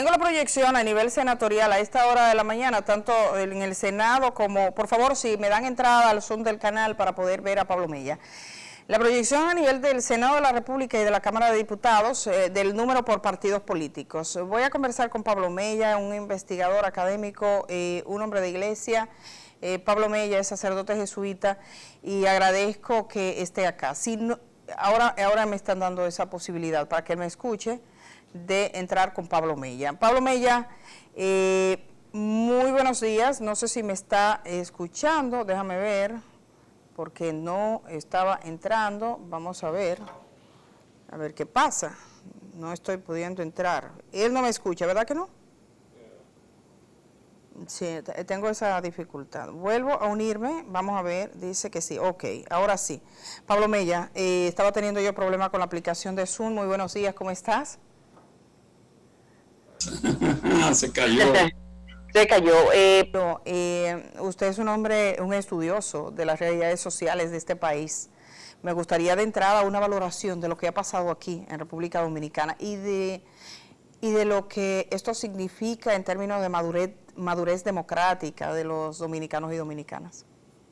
tengo la proyección a nivel senatorial a esta hora de la mañana, tanto en el Senado como, por favor, si me dan entrada al Zoom del canal para poder ver a Pablo Mella. La proyección a nivel del Senado de la República y de la Cámara de Diputados, del número por partidos políticos. Voy a conversar con Pablo Mella, un investigador académico, un hombre de iglesia. Pablo Mella es sacerdote jesuita y agradezco que esté acá. Si no, ahora me están dando esa posibilidad para que él me escuche de entrar con Pablo Mella. Pablo Mella, muy buenos días. No sé si me está escuchando, déjame ver, porque no estaba entrando. Vamos a ver qué pasa. No estoy pudiendo entrar. Él no me escucha, ¿verdad que no? Sí, tengo esa dificultad. Vuelvo a unirme, vamos a ver, dice que sí, ok, ahora sí. Pablo Mella, estaba teniendo yo problemas con la aplicación de Zoom. Muy buenos días, ¿cómo estás? Se cayó. Se cayó. Usted es un hombre, un estudioso de las realidades sociales de este país. Me gustaría de entrada una valoración de lo que ha pasado aquí en República Dominicana y de lo que esto significa en términos de madurez democrática de los dominicanos y dominicanas.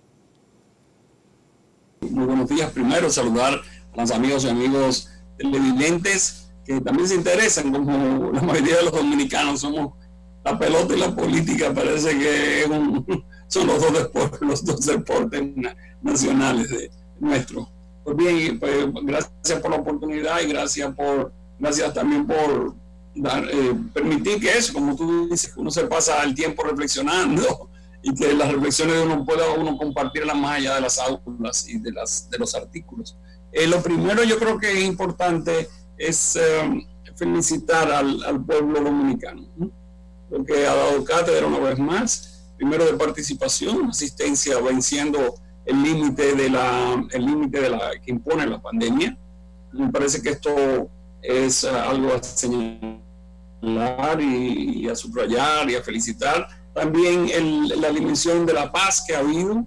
Muy buenos días. Primero, saludar a los amigos y amigos televidentes que también se interesan, como la mayoría de los dominicanos somos. La pelota y la política parece que son los dos deportes nacionales nuestros. Pues bien, pues, gracias por la oportunidad y gracias también por permitir que eso, como tú dices, que uno se pasa el tiempo reflexionando y que las reflexiones de uno pueda compartirlas más allá de las aulas y de los artículos. Lo primero yo creo que es importante es felicitar al pueblo dominicano, ¿no? Lo que ha dado cátedra una vez más, primero de participación, asistencia, venciendo el límite que impone la pandemia. Me parece que esto es algo a señalar y a subrayar y a felicitar. También la dimensión de la paz que ha habido,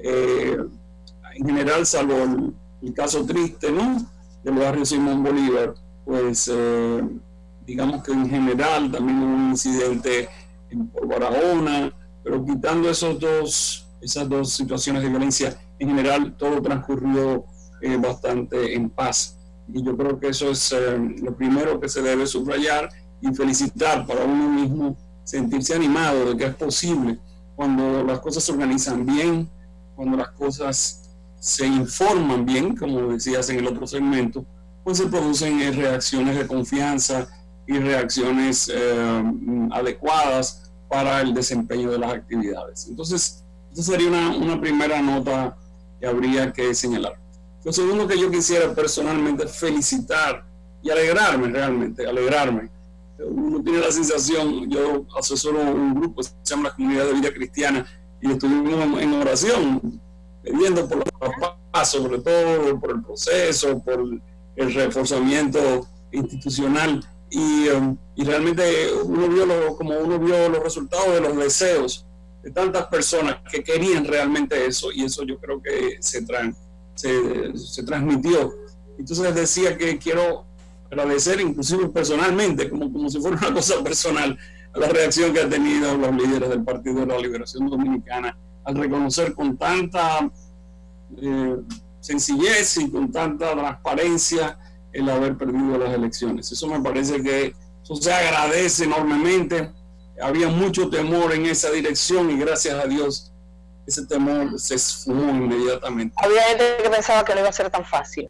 en general, salvo el caso triste, ¿no?, del barrio Simón Bolívar, pues digamos que en general también hubo un incidente por Barahona, pero quitando esas dos situaciones de violencia, en general todo transcurrió bastante en paz. Y yo creo que eso es lo primero que se debe subrayar y felicitar para uno mismo, sentirse animado de que es posible cuando las cosas se organizan bien, cuando las cosas se informan bien, como decías en el otro segmento, pues se producen reacciones de confianza y reacciones adecuadas para el desempeño de las actividades. Entonces, esa sería una primera nota que habría que señalar. Lo segundo que yo quisiera personalmente felicitar y alegrarme realmente, Uno tiene la sensación, yo asesoro un grupo que se llama la Comunidad de Vida Cristiana y estuvimos en oración, pidiendo por los pasos, sobre todo por el proceso, por el reforzamiento institucional. Y realmente uno vio los resultados de los deseos de tantas personas que querían realmente eso, y eso yo creo que se transmitió. Entonces decía que quiero agradecer inclusive personalmente, como si fuera una cosa personal, a la reacción que han tenido los líderes del Partido de la Liberación Dominicana al reconocer con tanta sencillez y con tanta transparencia el haber perdido las elecciones. Eso me parece que eso se agradece enormemente. Había mucho temor en esa dirección y gracias a Dios ese temor se esfumó inmediatamente. Había gente que pensaba que no iba a ser tan fácil.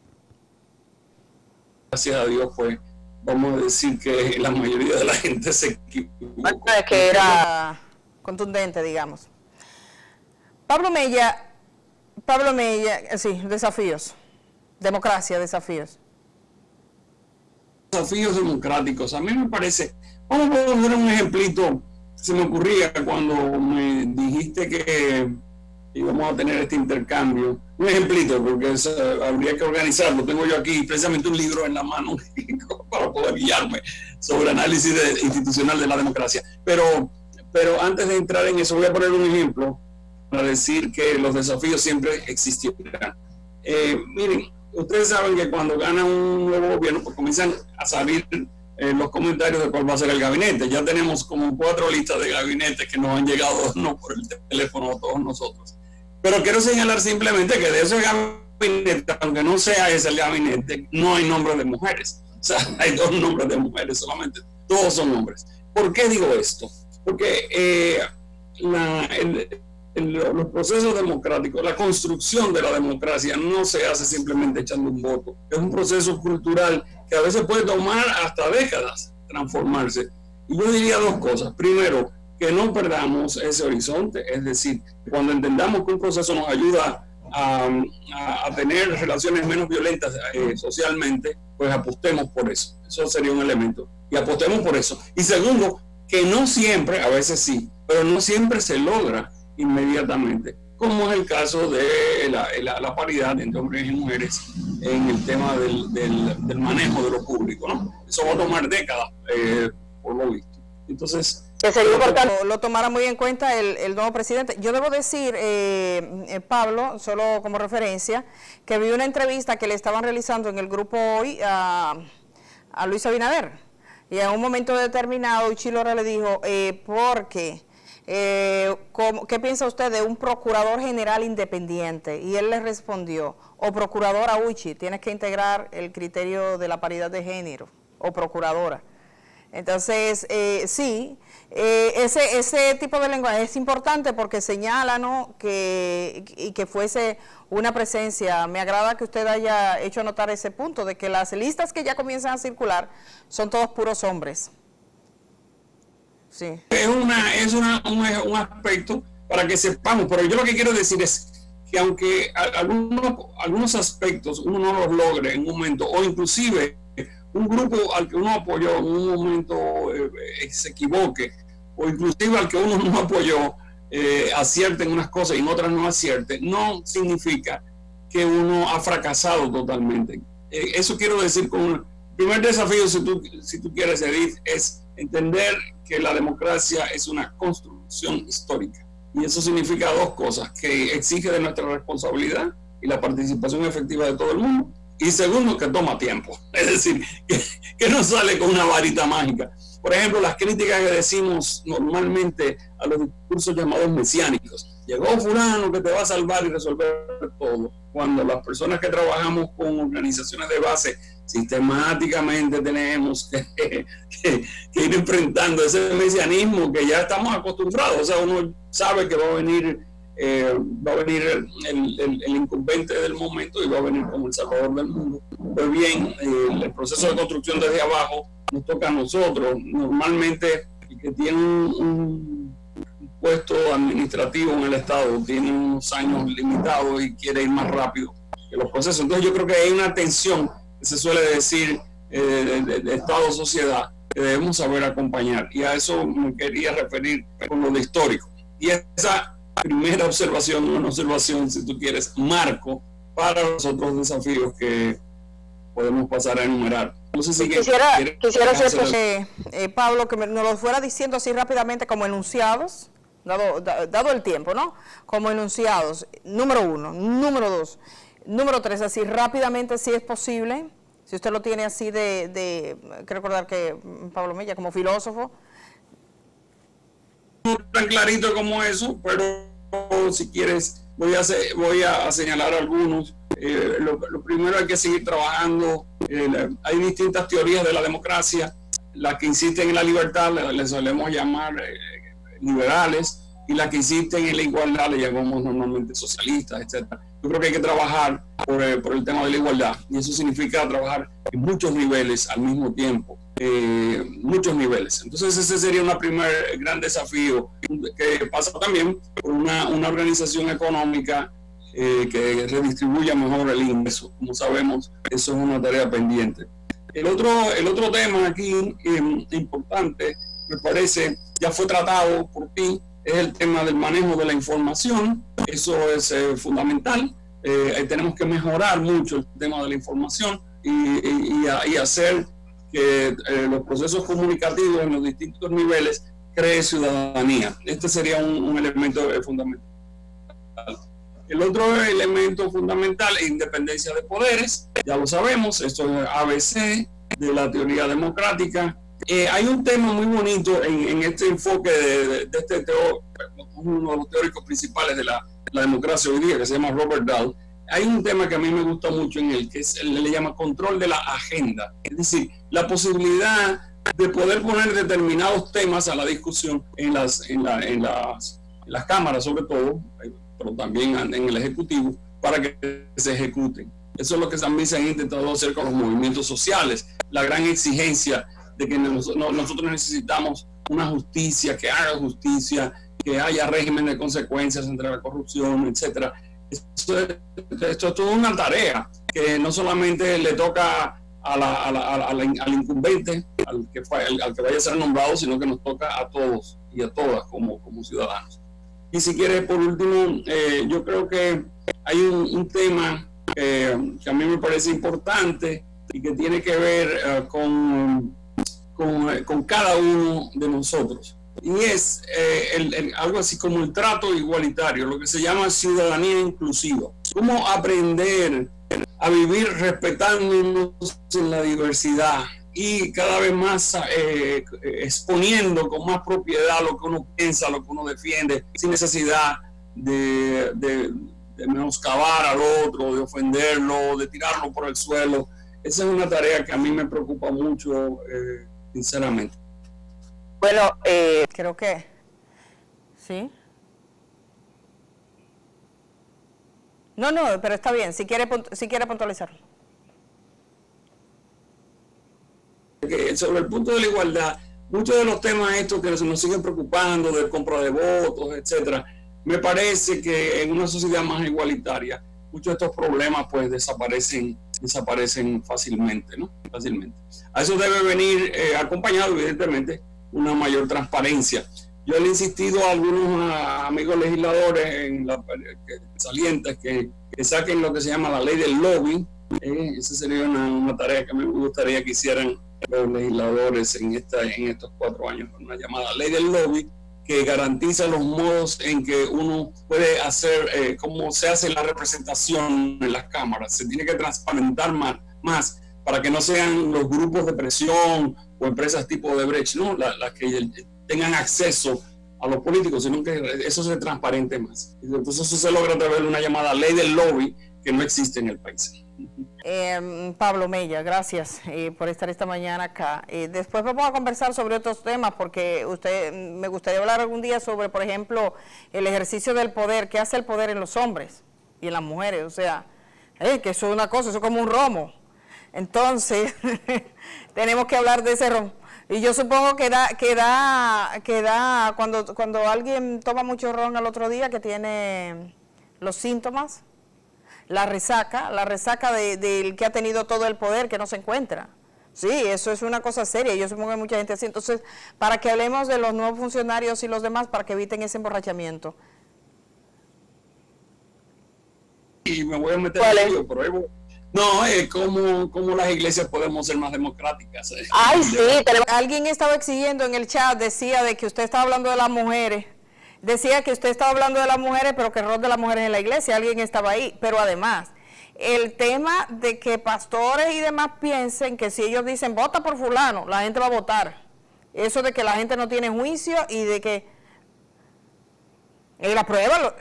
Gracias a Dios, pues, vamos a decir que la mayoría de la gente se equivocó. Que era contundente, digamos. Pablo Mella, sí, desafíos. Democracia, desafíos. Desafíos democráticos. A mí me parece, vamos a poner un ejemplito. Se me ocurría cuando me dijiste que íbamos a tener este intercambio. Un ejemplito, porque habría que organizarlo. Tengo yo aquí precisamente un libro en la mano para poder guiarme sobre análisis institucional de la democracia. Pero antes de entrar en eso, voy a poner un ejemplo para decir que los desafíos siempre existirán. Miren, ustedes saben que cuando gana un nuevo gobierno, pues comienzan a salir los comentarios de cuál va a ser el gabinete. Ya tenemos como 4 listas de gabinetes que nos han llegado no por el teléfono a todos nosotros. Pero quiero señalar simplemente que de esos gabinetes, aunque no sea ese el gabinete, no hay nombres de mujeres. O sea, hay 2 nombres de mujeres solamente. Todos son hombres. ¿Por qué digo esto? Porque los procesos democráticos, la construcción de la democracia no se hace simplemente echando un voto. Es un proceso cultural que a veces puede tomar hasta décadas transformarse. Y yo diría 2 cosas. Primero, que no perdamos ese horizonte, es decir, cuando entendamos que un proceso nos ayuda a tener relaciones menos violentas socialmente, pues apostemos por eso. Eso sería un elemento. Y apostemos por eso. Y segundo, que no siempre, a veces sí, pero no siempre se logra inmediatamente, como es el caso de la paridad entre hombres y mujeres en el tema del manejo de lo público, ¿no? Eso va a tomar décadas, por lo visto. Entonces, lo tomara muy en cuenta el nuevo presidente. Yo debo decir, Pablo, solo como referencia, que vi una entrevista que le estaban realizando en el grupo hoy a Luis Abinader, y en un momento determinado Uchi Lora le dijo, ¿qué piensa usted de un procurador general independiente? Y él le respondió, o procuradora Uchi, tienes que integrar el criterio de la paridad de género, o procuradora. Entonces, sí, ese tipo de lenguaje es importante porque señala, ¿no?, que fuese una presencia. Me agrada que usted haya hecho notar ese punto, de que las listas que ya comienzan a circular son todos puros hombres. Sí. Es un aspecto para que sepamos, pero yo lo que quiero decir es que aunque algunos aspectos uno no los logre en un momento, o inclusive un grupo al que uno apoyó en un momento se equivoque, o inclusive al que uno no apoyó acierte en unas cosas y en otras no acierte, no significa que uno ha fracasado totalmente. Eso quiero decir con el primer desafío, si tú quieres, Edith, es entender que la democracia es una construcción histórica. Y eso significa 2 cosas, que exige de nuestra responsabilidad y la participación efectiva de todo el mundo. Y segundo, que toma tiempo. Es decir, que no sale con una varita mágica. Por ejemplo, las críticas que decimos normalmente a los discursos llamados mesiánicos. Llegó fulano que te va a salvar y resolver todo. Cuando las personas que trabajamos con organizaciones de base sistemáticamente tenemos que ir enfrentando ese mesianismo que ya estamos acostumbrados. O sea, uno sabe que va a venir el incumbente del momento y va a venir como el salvador del mundo. Pues bien, el proceso de construcción desde abajo nos toca a nosotros. Normalmente el que tiene un puesto administrativo en el Estado tiene unos años limitados y quiere ir más rápido que los procesos. Entonces yo creo que hay una tensión que se suele decir de Estado-sociedad que debemos saber acompañar, y a eso me quería referir con lo de histórico. Y esa primera observación, una observación, si tú quieres, marco para los otros desafíos que podemos pasar a enumerar. No sé si quisiera hacer, Pablo, que nos lo fuera diciendo así rápidamente como enunciados, dado el tiempo, ¿no? Como enunciados, número 1, número 2, número 3, así rápidamente, si es posible, si usted lo tiene así hay que recordar que Pablo Mella, como filósofo, no tan clarito como eso, pero si quieres voy a señalar algunos. Lo primero, hay que seguir trabajando. Hay distintas teorías de la democracia. Las que insisten en la libertad les solemos llamar liberales, y las que insisten en la igualdad le llamamos normalmente socialistas, etc. Yo creo que hay que trabajar por el tema de la igualdad, y eso significa trabajar en muchos niveles al mismo tiempo. Muchos niveles. Entonces ese sería un primer gran desafío, que pasa también por una organización económica que redistribuya mejor el ingreso. Como sabemos, eso es una tarea pendiente. El otro tema aquí importante, me parece, ya fue tratado por ti, es el tema del manejo de la información. Eso es fundamental. Tenemos que mejorar mucho el tema de la información y hacer que los procesos comunicativos en los distintos niveles creen ciudadanía. Este sería un elemento fundamental. El otro elemento fundamental es independencia de poderes. Ya lo sabemos, esto es ABC. de la teoría democrática. Hay un tema muy bonito en este enfoque de este uno de los teóricos principales de la democracia hoy día, que se llama Robert Dahl. Hay un tema que a mí me gusta mucho en él, que le llama control de la agenda. Es decir, la posibilidad de poder poner determinados temas a la discusión en las cámaras, sobre todo, pero también en el Ejecutivo, para que se ejecuten. Eso es lo que también se han intentado hacer con los movimientos sociales, la gran exigencia de que nosotros necesitamos una justicia, que haga justicia, que haya régimen de consecuencias entre la corrupción, etcétera. Esto es toda una tarea que no solamente le toca al incumbente, al que vaya a ser nombrado, sino que nos toca a todos y a todas como ciudadanos. Y si quiere, por último, yo creo que hay un tema que a mí me parece importante y que tiene que ver con cada uno de nosotros. Y es algo así como el trato igualitario, lo que se llama ciudadanía inclusiva. Cómo aprender a vivir respetándonos en la diversidad y cada vez más exponiendo con más propiedad lo que uno piensa, lo que uno defiende, sin necesidad de menoscabar al otro, de ofenderlo, de tirarlo por el suelo. Esa es una tarea que a mí me preocupa mucho, sinceramente. Bueno, creo que sí. No, pero está bien, si quiere puntualizar. Sobre el punto de la igualdad, muchos de los temas estos que nos siguen preocupando, de compra de votos, etcétera, me parece que en una sociedad más igualitaria, muchos de estos problemas pues desaparecen fácilmente, ¿no? Fácilmente. A eso debe venir acompañado, evidentemente, una mayor transparencia. Yo le he insistido a algunos amigos legisladores salientes que saquen lo que se llama la ley del lobby. Esa sería una tarea que me gustaría que hicieran los legisladores en estos 4 años, una llamada ley del lobby que garantiza los modos en que uno puede hacer, cómo se hace la representación en las cámaras. Se tiene que transparentar más para que no sean los grupos de presión o empresas tipo de Brecht, ¿no? las que tengan acceso a los políticos, sino que eso se transparente más. Entonces eso se logra a través de una llamada ley del lobby que no existe en el país. Pablo Mella, gracias por estar esta mañana acá. Después vamos a conversar sobre otros temas, porque me gustaría hablar algún día sobre, por ejemplo, el ejercicio del poder, qué hace el poder en los hombres y en las mujeres. O sea, que eso es una cosa, eso es como un romo. Entonces, tenemos que hablar de ese romo. Y yo supongo que da cuando alguien toma mucho ron al otro día, que tiene los síntomas, la resaca del que ha tenido todo el poder, que no se encuentra. Sí, eso es una cosa seria, yo supongo que hay mucha gente así. Entonces, para que hablemos de los nuevos funcionarios y los demás, para que eviten ese emborrachamiento. Y me voy a meter en ello, pero no, cómo las iglesias podemos ser más democráticas. Ay, sí, alguien estaba exigiendo en el chat, decía de que usted estaba hablando de las mujeres. Decía que usted estaba hablando de las mujeres, pero que el rol de las mujeres en la iglesia, alguien estaba ahí. Pero además, el tema de que pastores y demás piensen que si ellos dicen, vota por fulano, la gente va a votar. Eso de que la gente no tiene juicio y de que la prueba...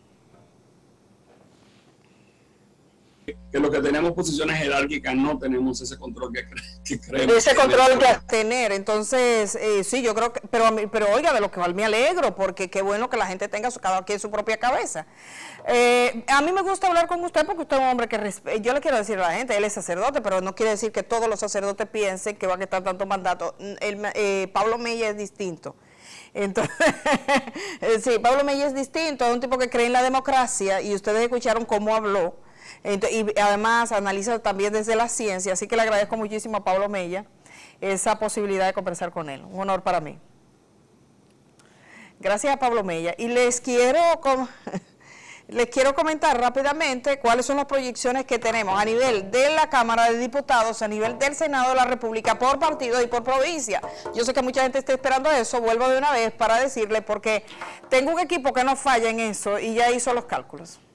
Que los que tenemos posiciones jerárquicas no tenemos ese control que creemos. Ese control que tener. Entonces, sí, yo creo que, pero oiga, de lo que me alegro, porque qué bueno que la gente tenga cada quien su propia cabeza. A mí me gusta hablar con usted porque usted es un hombre que yo le quiero decir a la gente, él es sacerdote, pero no quiere decir que todos los sacerdotes piensen que van a estar tanto mandato. Pablo Mella es distinto. Entonces, sí, Pablo Mella es distinto, es un tipo que cree en la democracia y ustedes escucharon cómo habló. Y además analiza también desde la ciencia, así que le agradezco muchísimo a Pablo Mella esa posibilidad de conversar con él, un honor para mí. Gracias a Pablo Mella. Y les quiero comentar rápidamente cuáles son las proyecciones que tenemos a nivel de la Cámara de Diputados, a nivel del Senado de la República, por partido y por provincia. Yo sé que mucha gente está esperando eso, vuelvo de una vez para decirle, porque tengo un equipo que no falla en eso y ya hizo los cálculos.